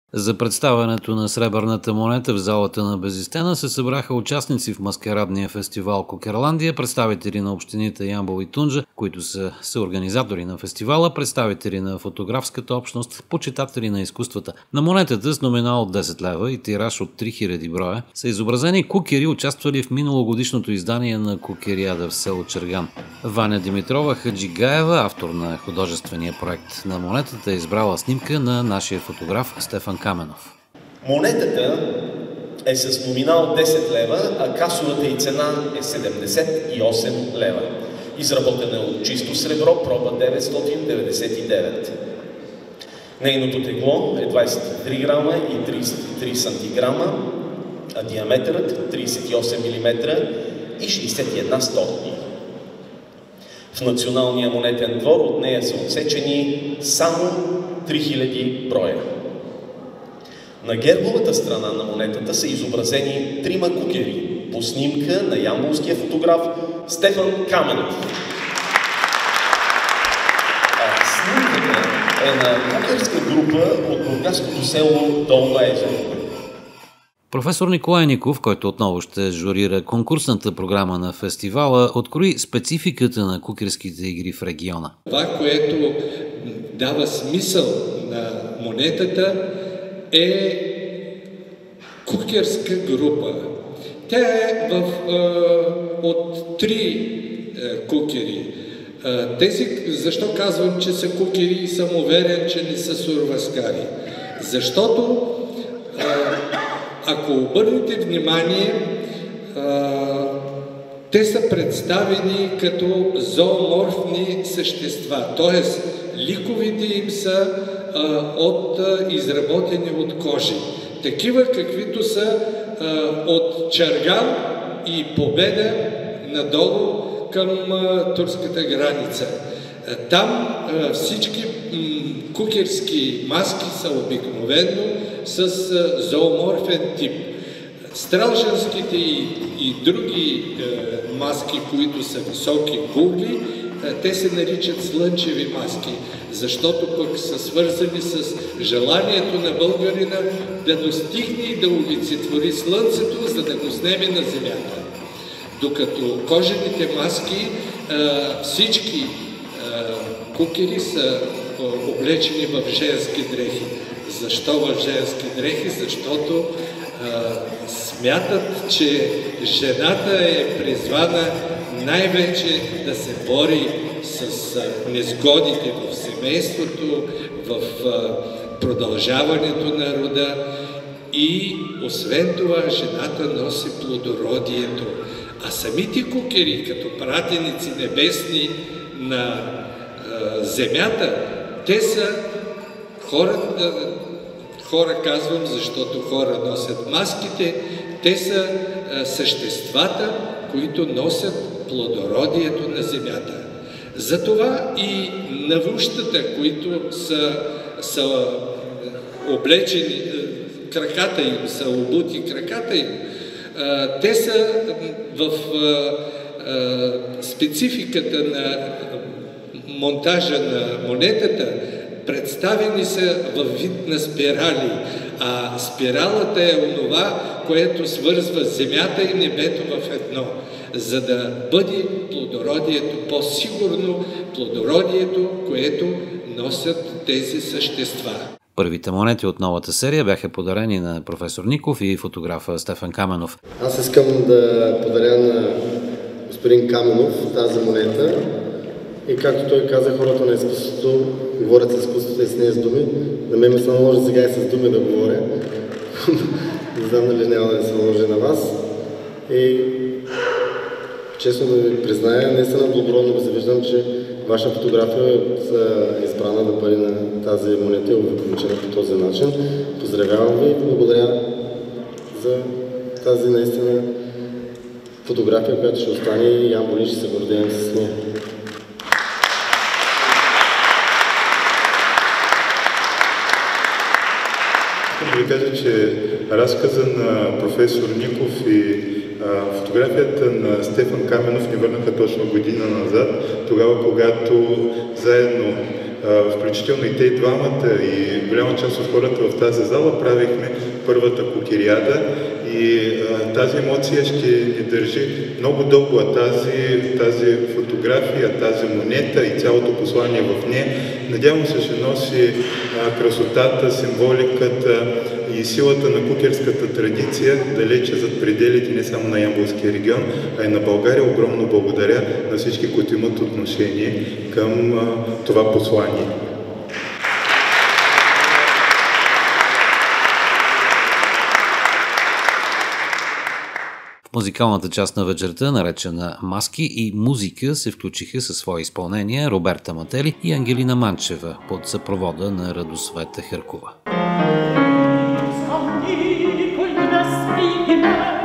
За представянето на сребърната монета в залата на Безистена се събраха участници в маскарадния фестивал Кукерландия, представители на общините Ямбол и Тунджа, които са съорганизатори на фестивала, представители на фотографската общност, почитатели на изкуствата. На монетата с номинал от 10 лева и тираж от 3000 броя са изобразени кукери, участвали в миналогодишното издание на Кукериада в село Черган. Ваня Димитрова Хаджигаева, автор на художествения проект на монетата, е избрала снимка на нашия фотограф Стефан Каменов. Монетата е с номинал 10 лева, а касовата й цена е 78 лева. Изработена е от чисто сребро, проба 999. Нейното тегло е 23 грама и 33 сантиграма, а диаметърът 38 мм и 61 стотни. В Националния монетен двор от нея са отсечени само 3000 броя. На гербовата страна на монетата са изобразени трима кукери по снимка на ямболския фотограф Стефан Каменов. Снимката е на кукерска група от бургаското село Долно езеро. Професор Николай Ников, който отново ще журира конкурсната програма на фестивала, открои спецификата на кукерските игри в региона. Това, което дава смисъл на монетата, е кукерска група. Тя е от три кукери. Защо казвам, че са кукери и съм уверен, че не са сурваскари? Защото, ако обърнете внимание, те са представени като зооморфни същества, т.е. ликовите им са изработени от кожи. Такива, каквито са от Черган и Победа надолу към турската граница. Там всички кукерски маски са обикновено с зооморфен тип. Стралжанските и други маски, които са високи гугли, те се наричат слънчеви маски, защото пък са свързани с желанието на българина да достигне и да олицетвори слънцето, за да го снеме на земята. Докато кожените маски, всички кукери са облечени в женски дрехи. Защо в женски дрехи? Защото смятат, че жената е призвана най-вече да се бори с незгодите в семейството, в продължаването на рода и освен това жената носи плодородието. А самите кукери, като пратеници небесни на земята, те са хора казвам, защото хора носят маските, те са съществата, които носят плодородието на земята. Затова и навущата, които са облечени, краката им са обути, краката им, те са в спецификата на монтажа на монетата, представени са във вид на спирали, а спиралата е онова, което свързва земята и небето в едно, за да бъде плодородието по-сигурно, плодородието, което носят тези същества. Първите монети от новата серия бяха подарени на професор Ников и фотографа Стефан Каменов. Аз искам да подаря на господин Каменов тази монета. И както той каза, хората на изкуството говорят с изкуството и с нея с думи. На мен ми се наложи сега и с думи да говоря. Не знам дали няма да се наложи на вас. И честно да ви призная, наистина благородно ви завиждам, че ваша фотография е избрана да бъде на тази монета и увековечена по този начин. Поздравявам ви и благодаря за тази наистина фотография, която ще остане и Ямбол ще се гордеем с нея. Да ви кажа, че разказа на професор Ников и фотографията на Стефан Каменов ни върнаха точно година назад, тогава когато заедно включително и те и двамата, и голяма част от хората в тази зала правихме първата кукериада и тази емоция ще ни държи много дълго, а тази фотография, тази монета и цялото послание в нея, надявам се, ще носи красотата, символиката и силата на кукерската традиция далече зад пределите не само на Ямболския регион, а и на България. Огромно благодаря на всички, които имат отношение към това послание. В музикалната част на вечерта, наречена "Маски и музика", се включиха със свои изпълнения Роберта Матели и Ангелина Манчева под съпровода на Радосвета Херкова.